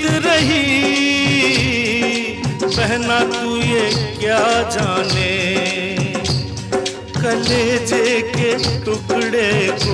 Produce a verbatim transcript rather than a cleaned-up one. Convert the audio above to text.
बीत रही बहना तू ये क्या जाने, कलेजे के टुकड़े को